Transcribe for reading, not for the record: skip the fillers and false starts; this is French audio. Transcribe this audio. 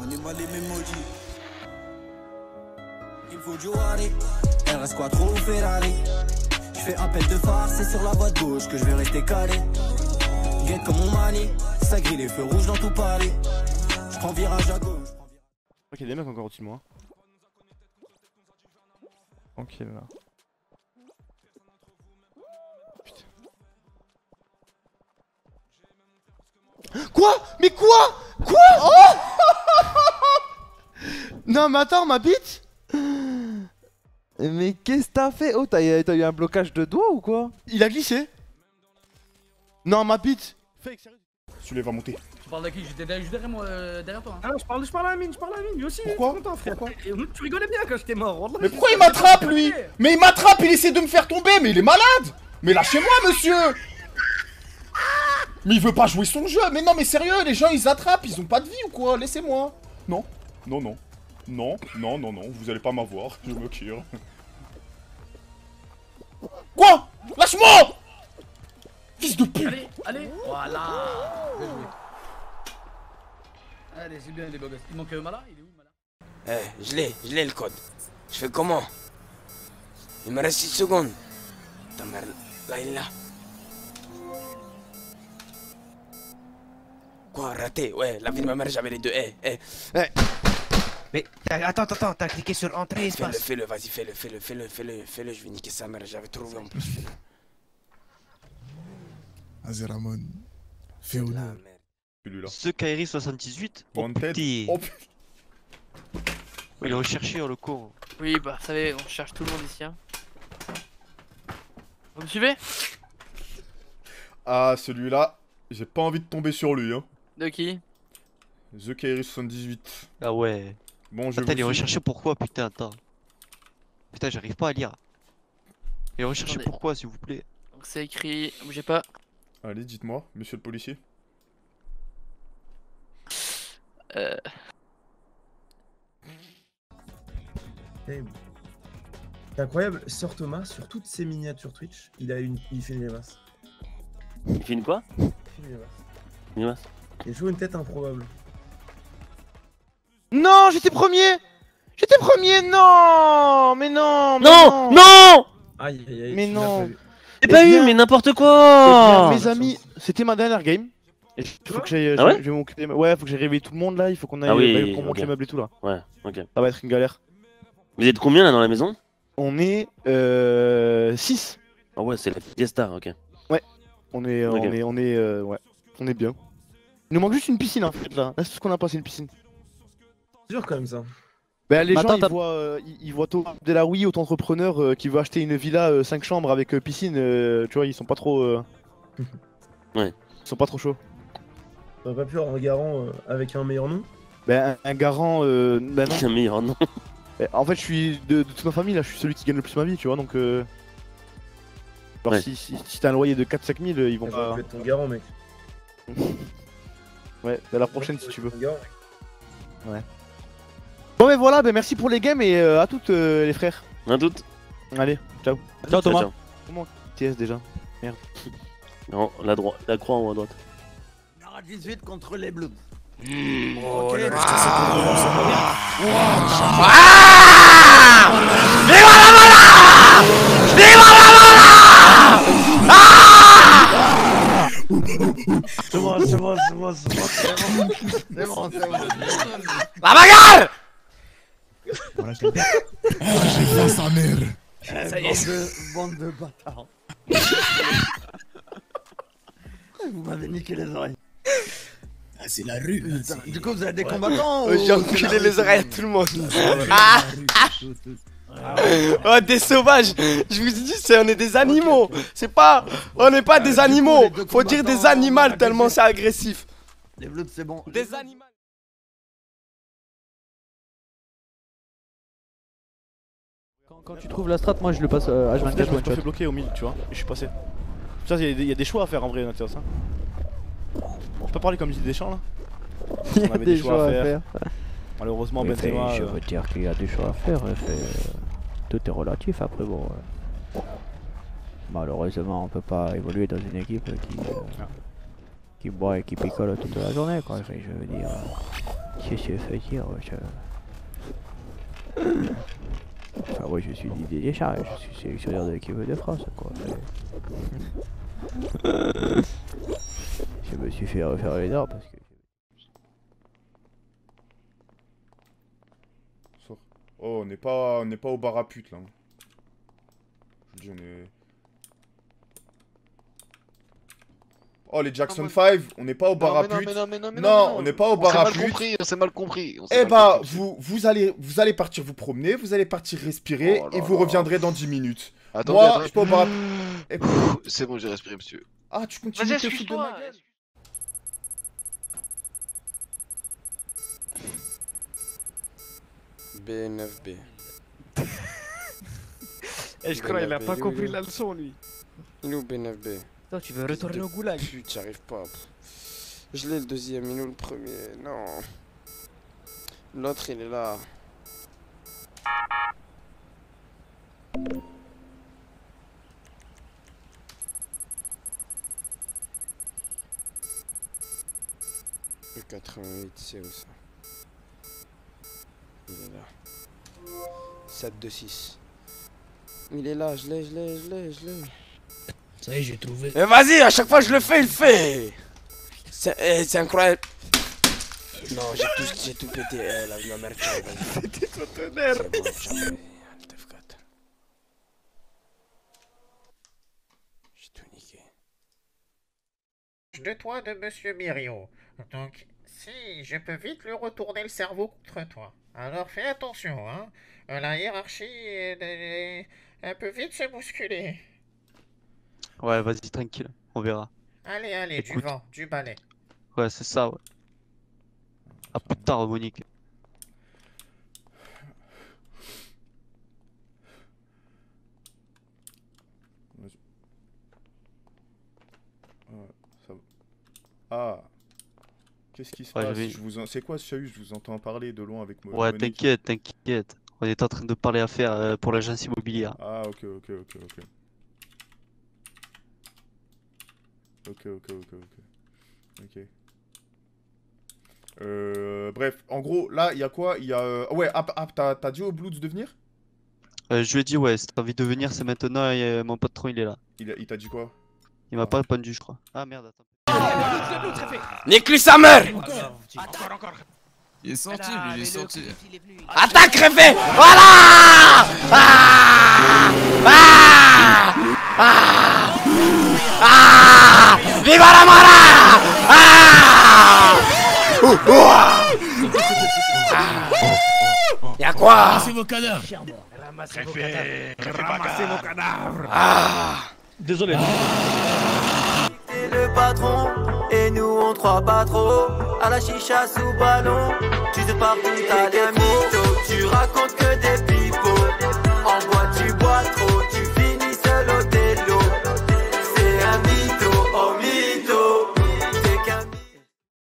Animal et Memoji. Il faut du Harry, RS Quattro ou Ferrari. Je fais appel de phare, c'est sur la voie de gauche que je vais rester calé. Guette comme mon mani, ça grille les feux rouges dans tout Paris. Je prends virage à gauche. Ok, il y a des mecs encore au-dessus de moi. Tranquille là. Putain. Quoi? Mais quoi? Quoi? Oh non mais attends, ma bite. Mais qu'est-ce que t'as fait? Oh, t'as eu un blocage de doigt ou quoi? Il a glissé. Non, ma bite. Fake, sérieux. Celui-là va monter. Tu parles de qui? J'étais derrière moi, derrière toi. Ah non, je parle à Amine, lui aussi. Pourquoi? Content, frère. Pourquoi? Tu rigolais bien quand j'étais mort. Mais pourquoi il m'attrape lui? Mais il m'attrape, il essaie de me faire tomber, mais il est malade. Mais lâchez-moi monsieur. Mais il veut pas jouer son jeu. Mais non mais sérieux, les gens ils attrapent, ils ont pas de vie ou quoi? Laissez-moi. Non, non, non. Non, non, non, non, vous allez pas m'avoir, je me cure. Quoi? Lâche-moi! Fils de pute! Allez, allez, voilà. Bien joué. Allez, c'est bien les beaux gosses. Il manque Mala, il est où Mala? Je l'ai le code. Je fais comment? Il me reste 6 secondes. Ta mère, là il est là. Quoi, raté? Ouais, la vie de ma mère j'avais les deux. Mais attends, t'as cliqué sur entrée espace. Fais-le, vas-y, fais-le, je vais niquer sa mère, j'avais trouvé en plus, fais-le. Azeramon, fais honneur. Celui-là. Ce Kairi 78. Oh Wanted. petit. Oh, Il est recherché le con. Oui, bah, vous savez, on cherche tout le monde ici. Hein. Vous me suivez? ah, celui-là, j'ai pas envie de tomber sur lui, hein. De qui? The Kairi 78. Ah ouais. Bon, je Attends, il est vous recherché pourquoi, putain, attends. Putain, j'arrive pas à lire. Il est recherché Attendez. pourquoi, s'il vous plaît? Donc c'est écrit, bougez pas. Allez, dites-moi, monsieur le policier. C'est incroyable, Sir Thomas, sur toutes ses miniatures Twitch, il fait une grimace. Il fait une quoi? Il fait une grimace. Une grimace. Il joue une tête improbable. Non, j'étais premier! J'étais premier, non! Mais non! Non! Non! Aïe aïe aïe. Mais non! J'ai pas eu, mais n'importe quoi! Mes amis, c'était ma dernière game. Et faut que j'aille. Ah ouais? Je vais m'occuper. Ouais, faut que j'aille réveiller tout le monde là. Il faut qu'on aille. Ah oui, qu'on monte ok. les meubles et tout là. Ouais, ok. Ça va être une galère. Vous êtes combien là dans la maison? On est 6. Ah ouais, c'est la fiesta, ok. On est, Ok. ouais, on est bien. Il nous manque juste une piscine en fait là. Là, c'est tout ce qu'on a pas, c'est une piscine. C'est dur quand même ça. Bah, les gens Attends, ils voient Thomas Delaoui, auto-entrepreneur qui veut acheter une villa 5 chambres avec piscine. Tu vois, ils sont pas trop. Ouais. Ils sont pas trop chauds. T'aurais pas pu avoir un garant avec un meilleur nom? Bah, un garant. Bah non. C'est un meilleur nom. Bah, en fait, je suis de toute ma famille là, je suis celui qui gagne le plus ma vie, tu vois donc. Alors, Ouais. si t'as un loyer de 4-5 000, ils vont Je pas. vais être ton garant, mec. Ouais, à la prochaine si tu veux. Ton garant, mec. Bon, mais voilà, bah, merci pour les games et à toutes les frères. Un doute? Allez, ciao. Ciao Thomas. Ciao. Comment TS déjà? Non, la croix en haut à droite. 18 contre les Blues. Oh, le C'est bon. La bagarre! Voilà, je l'ai fait à sa mère. Ça y est. Bande de bâtards. Vous m'avez niqué les oreilles. Ah, c'est la rue. Putain, du coup, vous êtes des combattants J'ai enculé les oreilles à tout le monde. Oh, des sauvages! Je vous dis, on est des animaux! C'est pas. On n'est pas des animaux! Faut dire des animaux tellement c'est agressif! Les Blues, c'est bon. Des animaux! Quand tu trouves la strat, moi je le passe à En fait, H24 je me one suis fait shot. bloquer au milieu, tu vois, et je suis passé. Ça, il y a des choix à faire en vrai, Nathan, ça. Je peux pas parler comme Didier Deschamps là? Il y On a avait des choix à faire. Malheureusement, Oui, Benzema. je veux dire qu'il y a des choix à faire. Tout est relatif après, bon. Malheureusement, on peut pas évoluer dans une équipe qui. qui boit et qui picole toute la journée, quoi. Je veux dire, qu'est-ce que ça veut dire, Enfin, moi je suis Didier Deschamps, je suis sélectionneur de l'équipe de France, quoi. Je me suis fait refaire les dents parce que. Oh, on n'est pas au bar à pute là. Je vous dis, on est. Oh, les Jackson 5, on n'est pas au bar à pute. Non, on n'est pas au bar à pute. On s'est mal compris. Eh bah, vous allez partir vous promener, vous allez partir respirer et vous reviendrez dans 10 minutes. Attendez, moi, attendez. je suis pas au bar à pute. C'est bon, j'ai respiré, monsieur. Ah, tu continues de te foutre de ma gueule. B9B. Et je crois qu'il a pas compris la leçon, lui. Il est où B9B? Toi, tu veux retourner au goulag? Putain, j'arrive pas. Je l'ai le deuxième, il est où le premier? Non. L'autre, il est là. Le 88, c'est où ça? Il est là. 726. Il est là, je l'ai. Ça y est, j'ai trouvé. Mais vas-y, à chaque fois que je le fais, il le fait. C'est incroyable. Non, j'ai tout pété. La vie ma mère, C'était ton tonnerre. C'est bon, j'ai tout niqué. De toi de Monsieur Myrio. Donc, si, je peux vite lui retourner le cerveau contre toi. Alors fais attention, hein. La hiérarchie elle peut vite se bousculer. Ouais, vas-y, tranquille, on verra. Allez, Écoute. du vent, du balai. Ouais, c'est ça, ouais. À plus tard, Monique. Ah. Qu'est-ce qui se Ouais, passe? j'avais- C'est quoi ce chahut? Je vous entends parler de loin avec moi. Ouais, t'inquiète. On est en train de parler affaires pour l'agence immobilière. Ah, ok. Bref, en gros, là, il y a quoi? Il y a... Ouais, t'as dit au Bloods de venir? Je lui ai dit, ouais, si t'as envie de venir, c'est maintenant, et mon patron, il est là. Il t'a dit quoi? Il m'a pas répondu, je crois. Ah merde, attends. Nique-lui sa mère! Encore. Il est sorti, lui, il est sorti. Attaque, réfé! Voilà! Viva la mora! Y'a quoi? Ramassez vos cadavres. Ramassez vos cadavres. Désolé. T'es le patron, et nous on te croit pas trop. À la chicha sous ballon, tu te partout, t'as des mythos. Tu racontes que des